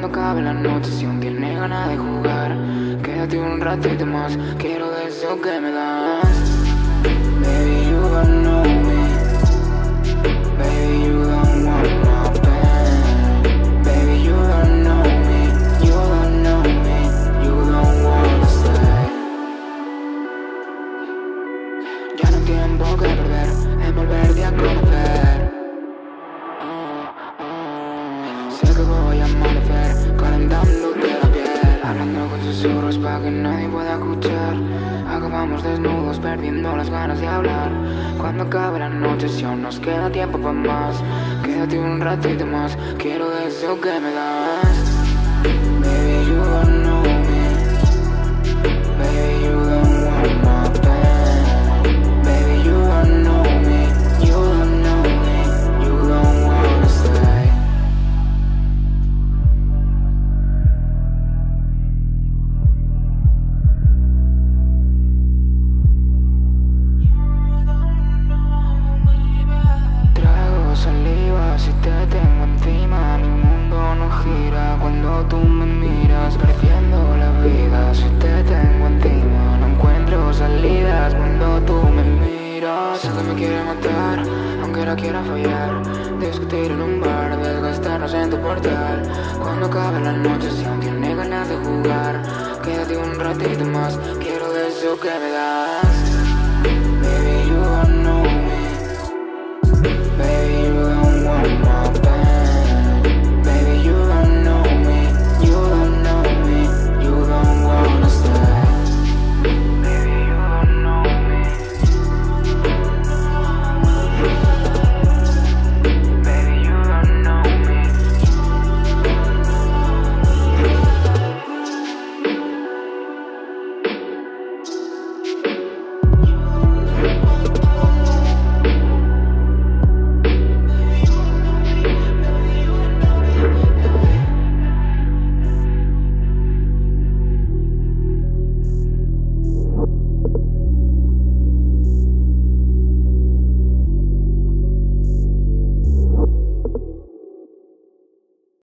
Cuando acabe la noche, si aún tienes ganas de jugar, quédate un ratito más, quiero de eso que me das. Baby, you don't know me. Baby, you don't want my pain. Baby, you don't know me. You don't know me. You don't wanna stay. Ya no hay tiempo que perder en volverte a conocer. Sé que voy a amanecer calentándote la piel, hablando con susurros para que nadie pueda escuchar. Acabamos desnudos perdiendo las ganas de hablar. Cuando acabe la noche, si aún nos queda tiempo para más, quédate un ratito más, quiero de eso que me das. Baby, you don't know me. Baby, you don't want my pain. Baby, you don't know me. You don't know me. You don't wanna stay. Trago saliva si te tengo encima. Mi mundo no gira cuando tú me miras, perdiendo la vida si te tengo encima. No encuentro salidas cuando tú me miras. Sé que me quiere matar, aunque la quiera fallar. Discutir en un bar, desgastarnos en tu portal. Cuando acabe la noche, si aún tienes ganas de jugar, quédate un ratito más, quiero de eso que me das. Baby, you don't know me. Baby, you don't want my